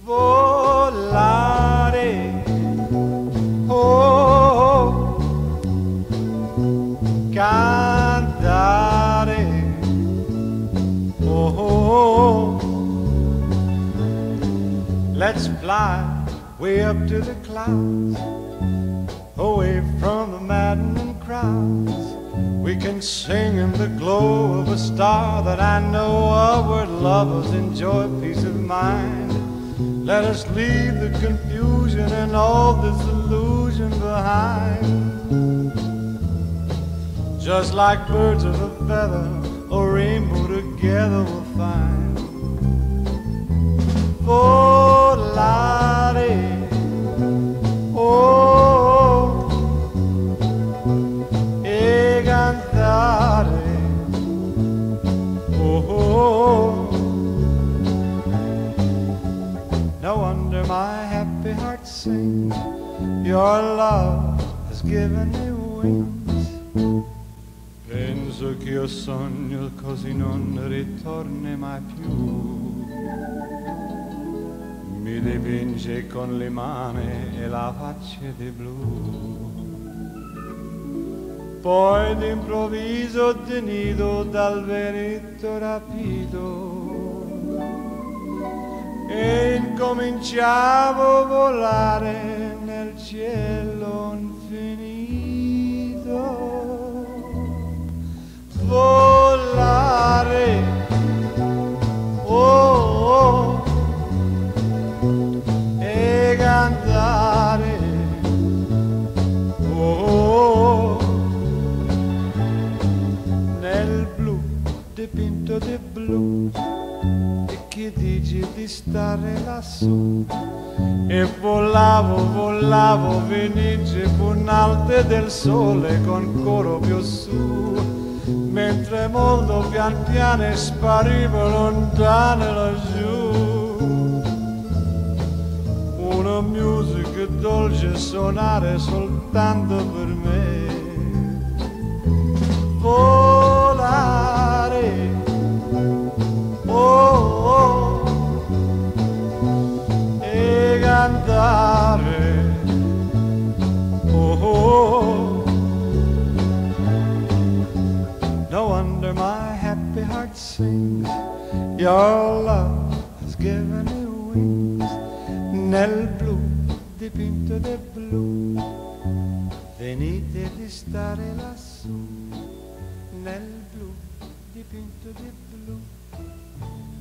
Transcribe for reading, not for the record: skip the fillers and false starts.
volare, oh, cantare, oh, let's fly way up to the clouds, away from the maddening crowds. We can sing in the glow of a star that I know of, where lovers enjoy peace of mind. Let us leave the confusion and all disillusion behind. Just like birds of a feather, a rainbow together we'll find. Volare, oh, e cantare, oh. No wonder my happy heart sings. Your love has given me wings. Penso che io sogno così non ritorni mai più. Mi dipinge con le mani e la faccia di blu. Poi d'improvviso tenido dal vento rapito e incominciavo a volare nel cielo infinito. Volare, oh, oh, e cantare, oh, nel blu dipinto di blu. E che dici di stare lassù? E volavo, volavo, venice punalte del sole con coro più su, mentre molto pian piano sparivo lontano laggiù. Una musica dolce suonare soltanto per me. Volare, oh, oh, e cantare, oh, oh. No wonder my happy heart sings. Your love has given me wings. Nel blu dipinto di blu, venite di stare lassù. Nel blu dipinto di blu.